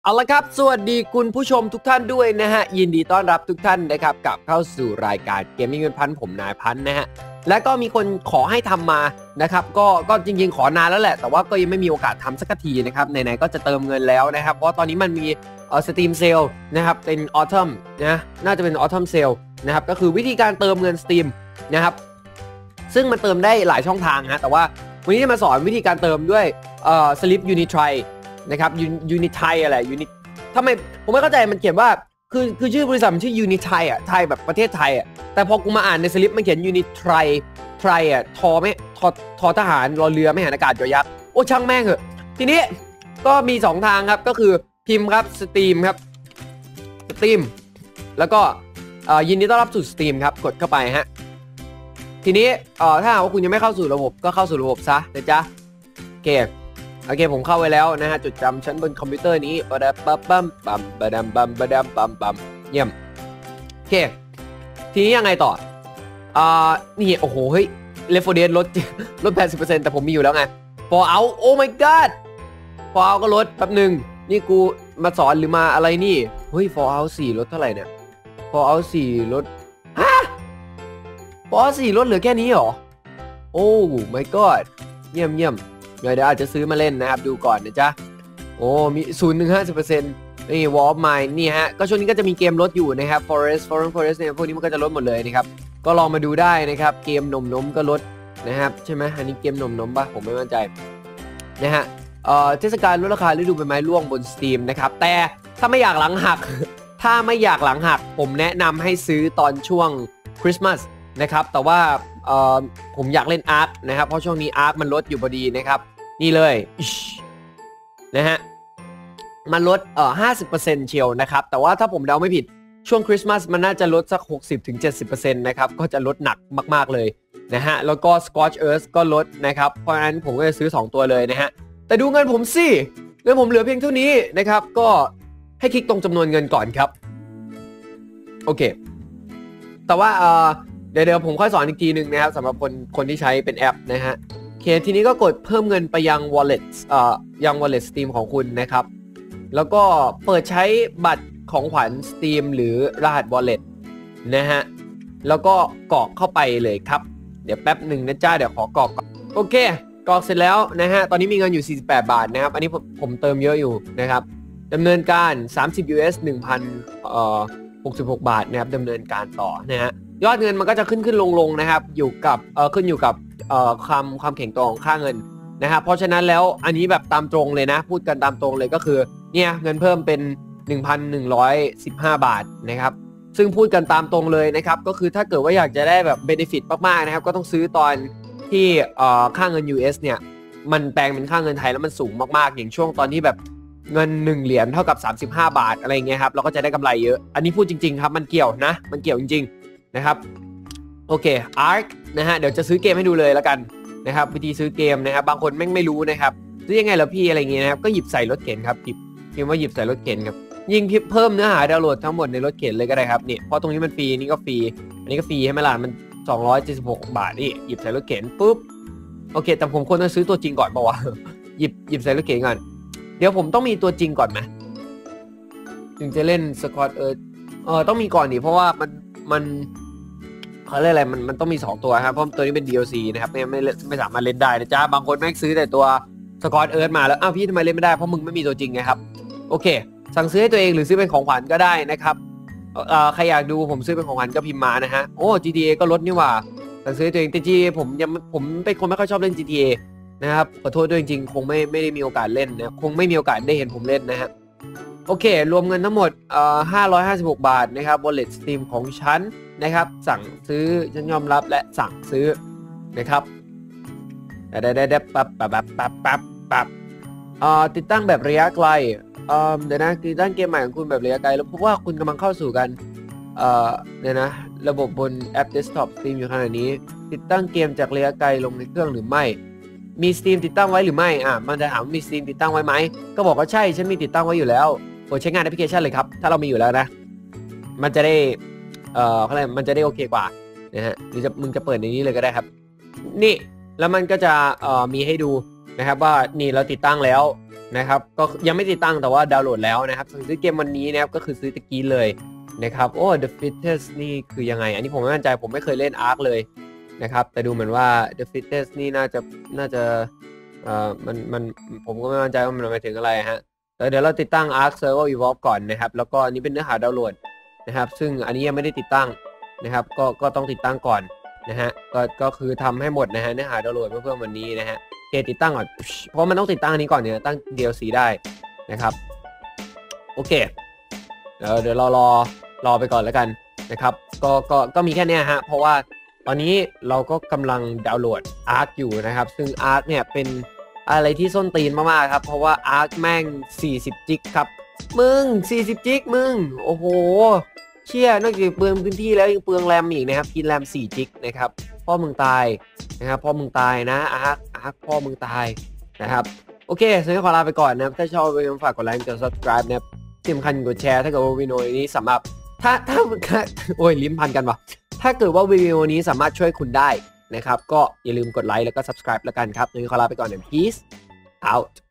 เอาละครับสวัสดีคุณผู้ชมทุกท่านด้วยนะฮะยินดีต้อนรับทุกท่านนะครับกลับเข้าสู่รายการเกมมิ่งเงินพันผมนายพันนะฮะและก็มีคนขอให้ทำมานะครับก็จริงๆขอนานแล้วแหละแต่ว่าก็ยังไม่มีโอกาสทำสักทีนะครับไหนๆก็จะเติมเงินแล้วนะครับเพราะตอนนี้มันมีสตรีมเซลนะครับเป็นออทัมนะน่าจะเป็นออทัมเซลนะครับก็คือวิธีการเติมเงินสตรีมนะครับซึ่งมันเติมได้หลายช่องทางฮะแต่ว่าวันนี้จะมาสอนวิธีการเติมด้วยSlip UnitryนะครับUnitryอะไรทำไมผมไม่เข้าใจมันเขียนว่าคือชื่อบริษัทมันชื่อ Unitry อ่ะไทยแบบประเทศไทยอ่ะแต่พอกูมาอ่านในสลิปมันเขียน Unitry อ่ะทอทหารรอเรือไม่หันอากาศยอยักษ์โอ้ช่างแม่งเหอะทีนี้ก็มี2ทางครับก็คือพิมพ์ครับ Steam ครับ Steam แล้วก็ยินดีต้อนรับสู่ Steam ครับกดเข้าไปฮะทีนี้ถ้าหากว่าคุณยังไม่เข้าสู่ระบบก็เข้าสู่ระบบซะนะจ๊ะโอเคผมเข้าไว้แล้วนะฮะจดจำชั้นบนคอมพิวเตอร์นี้ปั๊มเยี่ยมโอเคทีนี้ยังไงต่อนี่โอ้โหเฮ้ย Left 4 Dead ลด 80% แต่ผมมีอยู่แล้วไง Fallout โอ้ my god Fallout ก็ลดแป๊บนึงนี่กูมาสอนหรือมาอะไรนี่เฮ้ย Fallout 4ลดเท่าไหร่เนี่ย Fallout 4ลดฮะ Fallout 4ลดเหลือแค่นี้เหรอโอ้ my god เยี่ยมเดี๋ยวอาจจะซื้อมาเล่นนะครับดูก่อนนะจ๊ะโอ้มี 0-50% นี่ Wall of Mine นี่ฮะก็ช่วงนี้ก็จะมีเกมลดอยู่นะครับ Forest เนี่ยพวกนี้มันก็จะลดหมดเลยนะครับก็ลองมาดูได้นะครับเกมนมก็ลดนะครับใช่ไหมอันนี้เกมนมป่ะผมไม่มั่นใจนะฮะเทศกาลลดราคาฤดูใบไม้ร่วงบน Steam นะครับแต่ถ้าไม่อยากหลังหัก ผมแนะนำให้ซื้อตอนช่วงคริสต์มาสนะครับแต่ว่าผมอยากเล่นอาร์คนะครับเพราะช่วงนี้อาร์คมันลดอยู่พอดีนะครับนี่เลยนะฮะมันลด50% เชียวนะครับแต่ว่าถ้าผมเดาไม่ผิดช่วงคริสต์มาสมันน่าจะลดสัก 60-70% นะครับก็จะลดหนักมากๆเลยนะฮะแล้วก็ Scorch Earth ก็ลดนะครับเพราะฉะนั้นผมก็จะซื้อ2ตัวเลยนะฮะแต่ดูเงินผมสิเงินผมเหลือเพียงเท่านี้นะครับก็ให้คลิกตรงจำนวนเงินก่อนครับโอเคแต่ว่าเดี๋ยวผมค่อยสอนอีกทีนึงนะครับสำหรับคนที่ใช้เป็นแอปนะฮะโอเคทีนี้ก็กดเพิ่มเงินไปยัง wallet wallet Steam ของคุณนะครับแล้วก็เปิดใช้บัตรของขวัญ Steam หรือรหัส wallet นะฮะแล้วก็กรอกเข้าไปเลยครับเดี๋ยวแป๊บหนึ่งนะจ้าเดี๋ยวขอกรอกก่อนโอเคกรอกเสร็จแล้วนะฮะตอนนี้มีเงินอยู่48 บาทนะครับอันนี้ผมเติมเยอะอยู่นะครับดำเนินการ30 US 1,066 บาทนะครับดำเนินการต่อนะฮะยอดเงินมันก็จะขึ้นลงนะครับขึ้นอยู่กับความแข็งตัวของค่าเงินนะครับเพราะฉะนั้นแล้วอันนี้แบบตามตรงเลยนะพูดกันตามตรงเลยก็คือเนี่ยเงินเพิ่มเป็น 1,115 บาทนะครับซึ่งพูดกันตามตรงเลยนะครับก็คือถ้าเกิดว่าอยากจะได้แบบเบเนฟิตมากๆนะครับก็ต้องซื้อตอนที่ค่าเงิน US เนี่ยมันแปลงเป็นค่าเงินไทยแล้วมันสูงมากๆอย่างช่วงตอนที่แบบเงิน1เหรียญเท่ากับ35 บาทอะไรเงี้ยครับเราก็จะได้กำไรเยอะอันนี้พูดจริงๆครับมันเกี่ยวจริงๆนะครับโอเค ARK นะฮะเดี๋ยวจะซื้อเกมให้ดูเลยแล้วกันนะครับวิธีซื้อเกมนะครับบางคนไม่รู้นะครับซื้อยังไงเหรอพี่อะไรเงี้ยนะครับก็หยิบใส่รถเข็นครับพิมพ์ว่าหยิบใส่รถเข็นครับยิ่งเพิ่มเนื้อหาดาวน์โหลดทั้งหมดในรถเข็นเลยก็ได้ครับนี่เพราะตรงนี้มันฟรีนี่ก็ฟรีอันนี้ก็ฟรีใช่ไหมล่ะมัน276 บาทนี่หยิบใส่รถเข็นปุ๊บโอเคแต่ผมควรจะซื้อตัวจริงก่อนป่าววะหยิบใส่รถเข็นก่อนเดี๋ยวผมต้องมีตัวจริงก่อนไหมถึงจะเล่นสกอตต้องมีก่อนดิเพราะว่ามันเขาเรียกอะไรมันต้องมี2ตัวครับเพราะตัวนี้เป็น DLC นะครับไม่สามารถเล่นได้นะจ๊ะบางคนแม่งซื้อแต่ตัวสกอตเอิร์ธมาแล้วอ้าวพี่ทำไมเล่นไม่ได้เพราะมึงไม่มีตัวจริงไงครับโอเคสั่งซื้อให้ตัวเองหรือซื้อเป็นของขวัญก็ได้นะครับใครอยากดูผมซื้อเป็นของขวัญก็พิมพ์มานะฮะโอ้ GTA ก็ลดนี่หว่าสั่งซื้อให้ตัวเองแต่ GTA ผมเป็นคนไม่ค่อยชอบเล่น GTA นะครับขอโทษด้วยจริงๆคงไม่ได้มีโอกาสเล่นนะคงไม่มีโอกาสได้เห็นผมเล่นนะฮะโอเครวมเงินทั้งหมด556 บาทนะครับ Wallet Steam ของฉันนะครับสั่งซื้อฉันยอมรับและสั่งซื้อนะครับได้ปั๊บติดตั้งแบบระยะไกลเดี๋ยวนะติดตั้งเกมใหม่ของคุณแบบระยะไกลแล้วพบว่าคุณกำลังเข้าสู่กันเดี๋ยวนะระบบบนแอป Desktop Steam อยู่ขณะนี้ติดตั้งเกมจากระยะไกลลงในเครื่องหรือไม่มี Steam ติดตั้งไว้หรือไม่มันจะถามมี Steam ติดตั้งไว้ไหมก็บอกว่าใช่ฉันมีติดตั้งไว้อยู่แล้วโปรดใช้งานแอปพลิเคชันเลยครับถ้าเรามีอยู่แล้วนะมันจะได้มันจะได้โอเคกว่านะฮะหรือมึงจะเปิดในนี้เลยก็ได้ครับนี่แล้วมันก็จะมีให้ดูนะครับว่านี่เราติดตั้งแล้วนะครับก็ยังไม่ติดตั้งแต่ว่าดาวน์โหลดแล้วนะครับซื้อเกมวันนี้นะครับก็คือซื้อตะกี้เลยนะครับโอ้ The Fittest นี่คือยังไงอันนี้ผมไม่มั่นใจผมไม่เคยเล่น Ark เลยนะครับแต่ดูเหมือนว่า The Fittest นี่น่าจะมันผมก็ไม่มั่นใจว่ามันหมายถึงอะไรฮะเดี๋ยวเราติดตั้ง Ark Survival Evolved ก่อนนะครับแล้วก็อันนี้เป็นเนื้อหาดาวน์โหลดนะครับซึ่งอันนี้ยังไม่ได้ติดตั้งนะครับก็ต้องติดตั้งก่อนนะฮะก็คือทำให้หมดนะฮะเนื้อหาดาวน์โหลดเพื่อวันนี้นะฮะติดตั้งก่อนเพราะมันต้องติดตั้งอันนี้ก่อนเนี่ยตั้ง DLC ได้นะครับโอเคเดี๋ยวเรารอไปก่อนแล้วกันนะครับก็มีแค่นี้ฮะเพราะว่าตอนนี้เราก็กำลังดาวน์โหลด Ark อยู่นะครับซึ่ง Ark เนี่ยเป็นอะไรที่ส้นตีนมากๆครับเพราะว่า Ark แม่ง40 จิกครับมึง40 จิกมึงโอ้โหเชี่ยนอกจากเปลืองพื้นที่แล้วยังเปลืองแรมอีกนะครับกินแรม4 จิกนะครับพ่อมึงตายนะครับพ่อมึงตายนะArkพ่อมึงตายนะครับโอเคสำหรับขอลาไปก่อนนะครับถ้าชอบวิดีโอฝากกดไลค์กด subscribe นะครับที่สำคัญกดแชร์ถ้าเกิดว่าวิดีโอนี้สำหรับถ้าโอ้ยลิ้นพันกันวะถ้าเกิดว่าวิดีโอนี้สามารถช่วยคุณได้นะครับก็อย่าลืมกดไลค์แล้วก็ subscribe แล้วกันครับสำหรับขอลาไปก่อนนะ peace out